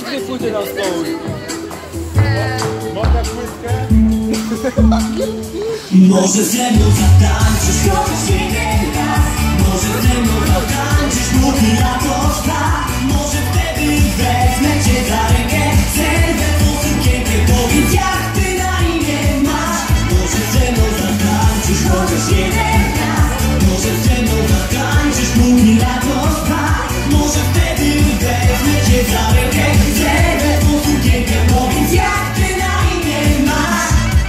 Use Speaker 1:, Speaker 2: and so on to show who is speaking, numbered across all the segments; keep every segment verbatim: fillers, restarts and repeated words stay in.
Speaker 1: weź dwie płyty na stoł.
Speaker 2: Można płytkę?
Speaker 3: Może ze mną zatańczysz chociaż jeden raz. Może ze mną zatańczysz, póki lato trwa. Może wtedy wezmę cię za rękę, zerwę tą sukienkę, powiedz jak ty na imię masz. Może ze mną zatańczysz chociaż jeden raz. Może ze mną zatańczysz, póki lato trwa. Może wtedy wezmę cię za rękę, zerwę tą sukienkę, powiedz jak ty na imię masz.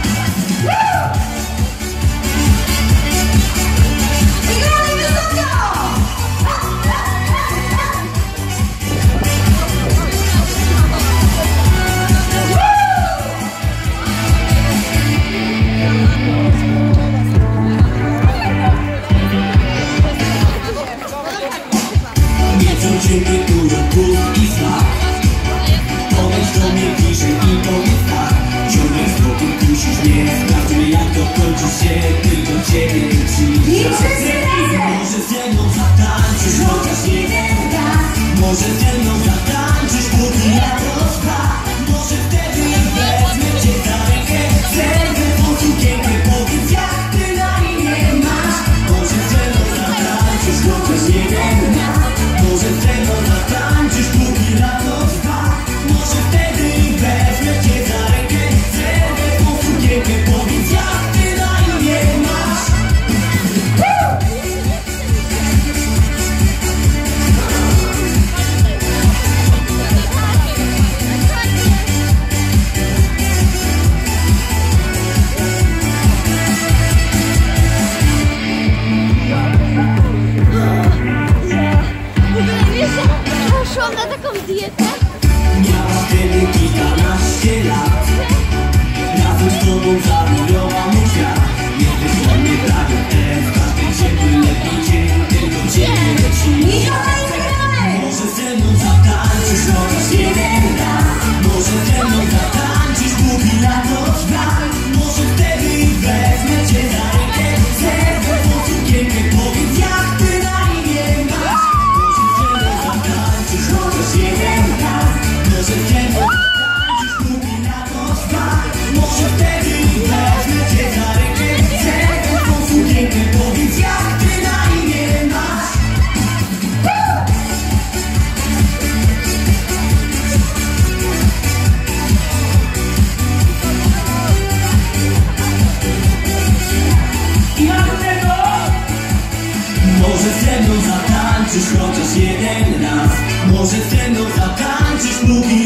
Speaker 3: Ciebie dużo kłów i znak. Powiedz do mnie bliżej i powiedz tak. Ciągle z boku kusisz mnie. Sprawdźmy jak dokończy się, tylko ciebie ci. Może ze mną zatańczysz chociaż jeden raz. Może ze mną zatańczysz, póki lato trwa. Może wtedy wezmę cię za rękę, zerwę tą sukienkę, powiedz jak ty na imię masz. Może ze mną zatańczysz chociaż jeden raz. Może ze mną zatańczysz, póki lato trwa. Może wtedy wezmę cię za rękę, zerwę tą sukienkę, powiedz jak ty na imię masz.
Speaker 4: Poszłam na taką dietę.
Speaker 3: Miała wtedy kilkanaście lat. Razem z tobą zawinęła mu świat. Nie wyszło mnie prawie ten. Każdy ciepły letni dzień, tylko ciebie leci. Może ze mną zatańczysz chociaż jeden raz. Może ze mną zatańczysz, póki lato trwa. Może wtedy wezmę cię za rękę, zerwę tą sukienkę, powiedz jak ty na imię masz. Może ze mną zatańczysz chociaż jeden raz. Może ze mną zatańczysz, póki lato trwa. Może wtedy wezmę cię za rękę, zerwę tą sukienkę, powiedz jak ty na imię masz. I mamy tego! Może ze mną zatańczysz chociaż jeden raz. Może ze mną zatańczysz, mówi